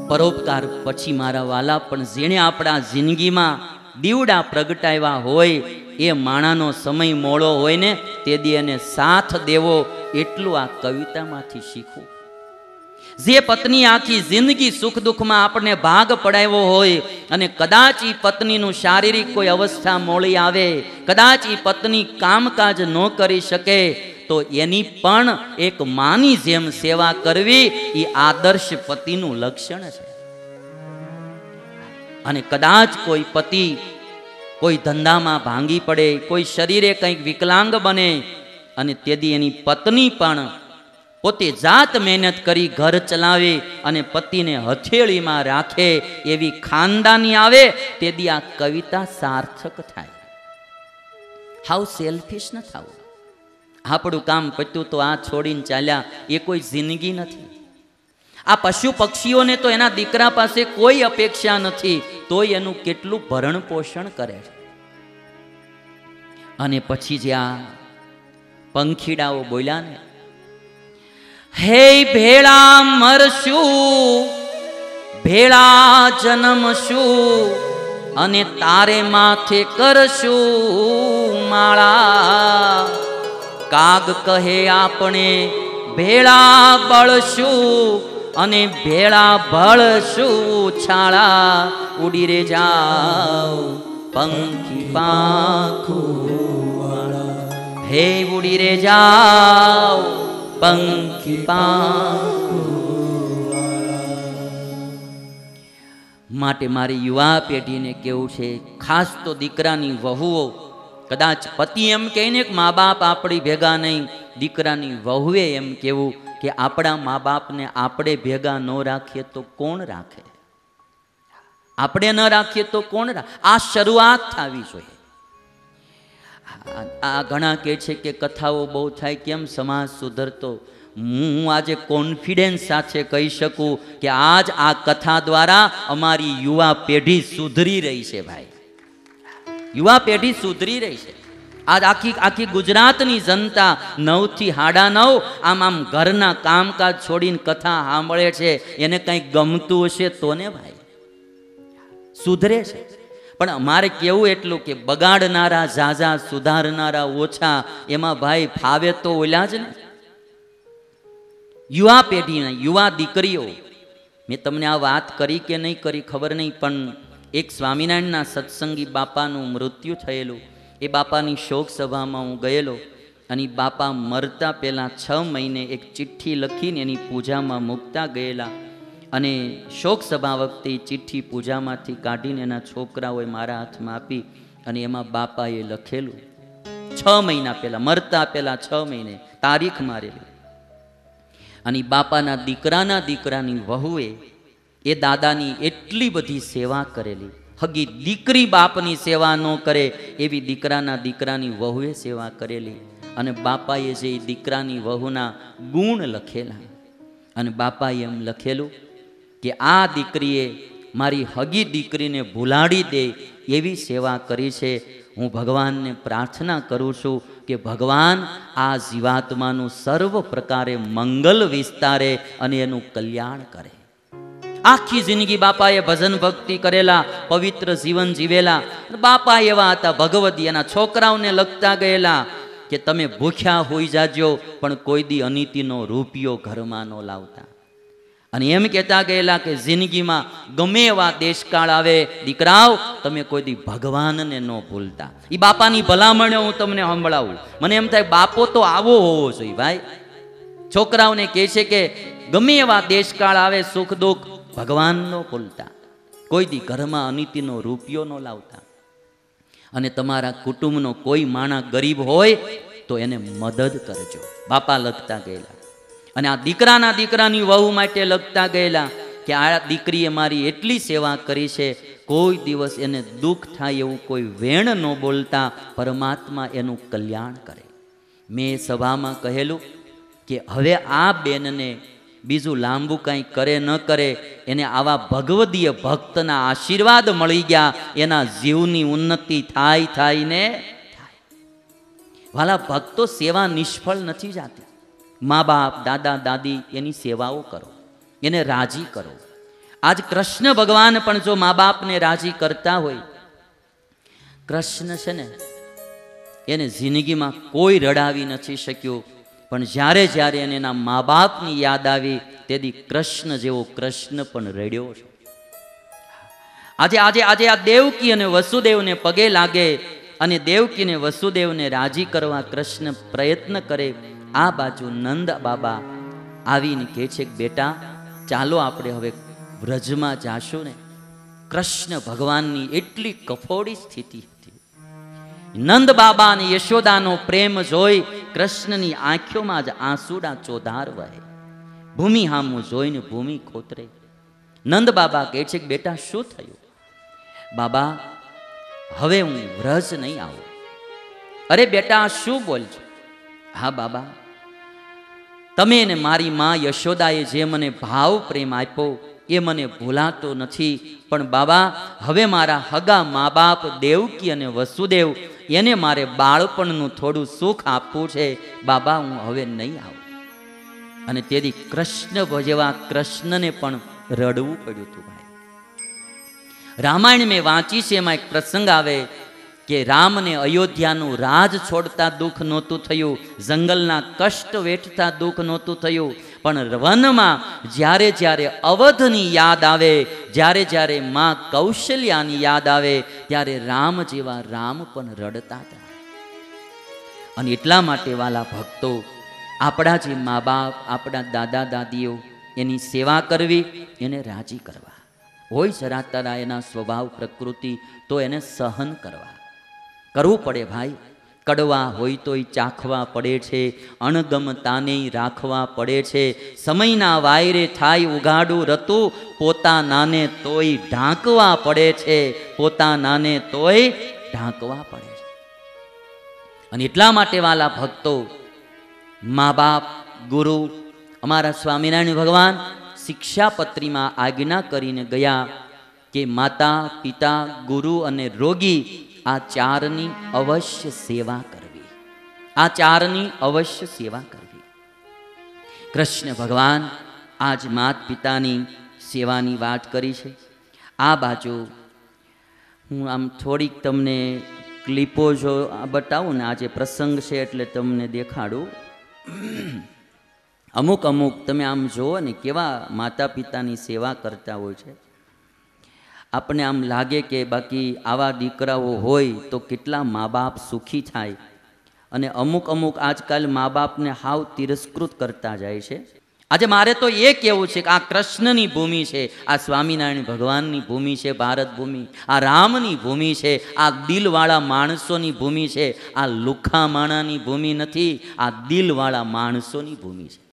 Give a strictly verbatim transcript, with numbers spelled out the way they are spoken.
પરોપકાર પછી મારા વાલા પણ જેણે આપણા જિંદગીમાં દીવડા પ્રગટાવ્યા હોય એ માણાનો સમય મોડો હોય ને તે દી એને સાથ દેવો, એટલું આ કવિતામાંથી શીખવું. જે પત્ની આખી જિંદગી સુખ દુઃખમાં આપણને ભાગ પડાવ્યો હોય અને કદાચ એ પત્નીનું શારીરિક કોઈ અવસ્થા મોડી આવે, કદાચ એ પત્ની કામકાજ ન કરી શકે, તો એની પણ એક માની જેમ સેવા કરવી એ આદર્શ પતિનું લક્ષણ છે. અને કદાચ કોઈ પતિ કોઈ ધંધામાં ભાંગી પડે, કોઈ શરીરે કંઈક વિકલાંગ બને અને તેથી એની પત્ની પણ પોતે જાત મહેનત કરી ઘર ચલાવે અને પતિને હથેળીમાં રાખે એવી ખાનદાની આવે, તેથી આ કવિતા સાર્થક થાય. હાવ સેલ્ફિશ ન થાવું. આપણું કામ પત્યું તો આ છોડીને ચાલ્યા, એ કોઈ જિંદગી નથી. આ પશુ પક્ષીઓને તો એના દીકરા પાસે કોઈ અપેક્ષા નથી, તોય એનું કેટલું ભરણ પોષણ કરે છે. અને પછી જે આ પંખીડાઓ બોલ્યા ને, હે ભેળા મરશું, ભેળા જન્મશું, અને તારે માથે કરશું માળા. કાગ કહે આપણે ભેળા બળશું, અને ભેળા ભળશું છાળા. ઉડી રે જાઓ પંખી પાંખું, હે ઉડી રે જાઓ પંખી પાંખું. માટે મારી યુવા પેઢીને કેવું છે, ખાસ તો દીકરાની વહુઓ, કદાચ પતિ એમ કહે ને કે મા બાપ આપણી ભેગા નહીં, દીકરાની વહુએ એમ કેવું કે આપણા મા બાપને આપણે ભેગા ન રાખીએ તો કોણ રાખે? આપણે ન રાખીએ તો કોણ રાખે? આ શરૂઆત થવી જોઈએ. આ ઘણા કહે છે કે કથાઓ બહુ થાય, કેમ સમાજ સુધરતો? હું આજે કોન્ફિડન્સ સાથે કહી શકું કે આજ આ કથા દ્વારા અમારી યુવા પેઢી સુધરી રહી છે. ભાઈ, યુવા પેઢી સુધરી રહી છે. આજ આખી આખી ગુજરાતની જનતા નવ થી સાડા નવ આમ આમ ઘરના કામકાજ છોડીને કથા સાંભળે છે. એને કંઈક ગમતું હશે તો ને ભાઈ, સુધરે છે. પણ અમારે કેવું એટલું કે બગાડનારા ઝાઝા, સુધારનારા ઓછા, એમાં ભાઈ ફાવે તો ઓલા જ ને. યુવા પેઢીના યુવા દીકરીઓ, મેં તમને આ વાત કરી કે નહીં કરી ખબર નહીં, પણ એક સ્વામિનારાયણના સત્સંગી બાપાનું મૃત્યુ થયેલું. એ બાપાની શોક સભામાં હું ગયેલો અને બાપા મરતા પહેલાં છ મહિને એક ચિઠ્ઠી લખીને એની પૂજામાં મૂકતા ગયેલા. અને શોક સભા વખતે ચિઠ્ઠી પૂજામાંથી કાઢીને એના છોકરાઓએ મારા હાથમાં આપી અને એમાં બાપાએ લખેલું, છ મહિના પહેલાં, મરતા પહેલાં છ મહિને તારીખ મારેલી. અને બાપાના દીકરાના દીકરાની વહુએ એ દાદાની એટલી બધી સેવા કરેલી. હગી દીકરી બાપની સેવા ન કરે એવી દીકરાના દીકરાની વહુએ સેવા કરેલી. અને બાપાએ જે દીકરાની વહુના ગુણ લખેલા, અને બાપાએ એમ લખેલું કે આ દીકરીએ મારી હગી દીકરીને ભૂલાડી દે એવી સેવા કરી છે. હું ભગવાનને પ્રાર્થના કરું છું કે ભગવાન આ જીવાત્માનું સર્વ પ્રકારે મંગલ વિસ્તારે અને એનું કલ્યાણ કરે. આખી જિંદગી બાપાએ ભજન ભક્તિ કરેલા, પવિત્ર જીવન જીવેલા. બાપા એવા હતા ભગવતી, એના છોકરાઓને લખતા ગયેલા કે તમે ભૂખ્યા હોઈ જાજો પણ કોઈ દી અનીતિનો રૂપિયો ઘરમાં ન લાવતા. અને એમ કહેતા ગયેલા કે જિંદગીમાં ગમે એવા દેશકાળ આવે, દીકરાઓ તમે કોઈ દી ભગવાનને ન ભૂલતા. એ બાપાની ભલામણો હું તમને સંભળાવું. મને એમ થાય બાપો તો આવો હોવો જોઈએ ભાઈ. છોકરાઓને કહે છે કે ગમે એવા દેશકાળ આવે, સુખ દુઃખ, ભગવાન ન ભૂલતા, કોઈ દી ઘરમાં અનીતિનો રૂપિયો ન લાવતા. અને તમારા કુટુંબનો કોઈ માણસ ગરીબ હોય તો એને મદદ કરજો, બાપા લખતા ગયેલા. અને આ દીકરાના દીકરાની વહુ માટે લખતા ગયેલા કે આ દીકરીએ મારી એટલી સેવા કરી છે, કોઈ દિવસ એને દુઃખ થાય એવું કોઈ વેણ ન બોલતા, પરમાત્મા એનું કલ્યાણ કરે. મેં સભામાં કહેલું કે હવે આ બેનને બીજું લાંબુ કાંઈ કરે ન કરે, એને આવા ભગવદીય ભક્તના આશીર્વાદ મળી ગયા, એના જીવની ઉન્નતિ થાય થાય ને થાય. વાલા ભક્તો, સેવા નિષ્ફળ નથી જાતી. મા બાપ, દાદા દાદી, એની સેવાઓ કરો, એને રાજી કરો. આજ કૃષ્ણ ભગવાન પણ જો મા બાપને રાજી કરતા હોય, કૃષ્ણ છે ને એને જિંદગીમાં કોઈ રડાવી નથી શક્યો, પણ જ્યારે જ્યારે એને એના મા બાપની યાદ આવી તેથી કૃષ્ણ જેવો કૃષ્ણ પણ રડ્યો છે. આજે આજે આજે આ દેવકી અને વસુદેવને પગે લાગે અને દેવકીને વસુદેવને રાજી કરવા કૃષ્ણ પ્રયત્ન કરે. આ બાજુ નંદ બાબા આવીને કહે છે કે બેટા ચાલો આપણે હવે વ્રજમાં જાશું ને. કૃષ્ણ ભગવાનની એટલી કફોડી સ્થિતિ હતી. નંદ બાબા અને યશોદાનો પ્રેમ જોઈ કૃષ્ણની આંખોમાં જ આંસુડા ચોધાર વહે. ભૂમિ હામું જોઈને ભૂમિ ખોતરે. નંદ બાબા કહે છે કે બેટા શું થયું? બાબા હવે હું વ્રજ નહીં આવું. અરે બેટા શું બોલ છો? હા બાબા, તમે ને મારી માં યશોદાએ જે મને ભાવ પ્રેમ આપ્યો એ મને ભૂલાતો નથી, પણ બાબા હવે મારા હગા મા બાપ દેવકી અને વસુદેવ એને મારે બાળપણનું થોડું સુખ આપવું છે. બાબા હું હવે નહીં આવું. અને તેથી કૃષ્ણ જેવા કૃષ્ણને પણ રડવું પડ્યું હતું. ભાઈ રામાયણ મેં વાંચી છે, એમાં એક પ્રસંગ આવે કે રામને અયોધ્યાનું રાજ છોડતા દુઃખ નહોતું થયું, જંગલના કષ્ટ વેઠતા દુઃખ નહોતું થયું, પણ વનમાં જ્યારે જ્યારે અવધની યાદ આવે, જ્યારે જ્યારે માં કૌશલ્યાની યાદ આવે ત્યારે રામ જેવા રામ પણ રડતા હતા. અને એટલા માટે વાલા ભક્તો, આપણા જે મા બાપ, આપણા દાદા દાદીઓ, એની સેવા કરવી, એને રાજી કરવા. હોય જરા તરા એના સ્વભાવ પ્રકૃતિ તો એને સહન કરવા કરવું પડે. ભાઈ કડવા હોય તોય ચાખવા પડે છે, અણગમતાને રાખવા પડે છે. સમયના વાયરે થાય ઉગાડું રતું, પોતાનાને તોય ઢાંકવા પડે છે, પોતાનાને તોય ઢાંકવા પડે છે. અને એટલા માટે વાલા ભક્તો, મા બાપ, ગુરુ, અમારા સ્વામિનારાયણ ભગવાન શિક્ષાપત્રીમાં આજ્ઞા કરીને ગયા કે માતા, પિતા, ગુરુ અને રોગી આ ચારની અવશ્ય સેવા કરવી. આ ચારની અવશ્ય સેવા કરવી. કૃષ્ણ ભગવાન આજ માત પિતાની સેવાની વાત કરી છે. આ બાજુ હું આમ થોડીક તમને ક્લિપો જો બતાવું ને, આજે પ્રસંગ છે એટલે તમને દેખાડું. અમુક અમુક તમે આમ જુઓ ને કેવા માતા પિતાની સેવા કરતા હોય છે. આપણને આમ લાગે કે બાકી આવા દીકરાઓ હોય તો કેટલા મા બાપ સુખી થાય. અને અમુક અમુક આજકાલ મા બાપને હાવ તિરસ્કૃત કરતા જાય છે. આજે મારે તો એ કહેવું છે કે આ કૃષ્ણની ભૂમિ છે, આ સ્વામિનારાયણ ભગવાનની ભૂમિ છે, ભારત ભૂમિ, આ રામની ભૂમિ છે, આ દિલવાળા માણસોની ભૂમિ છે. આ લુખ્ખા માણાની ભૂમિ નથી, આ દિલવાળા માણસોની ભૂમિ છે.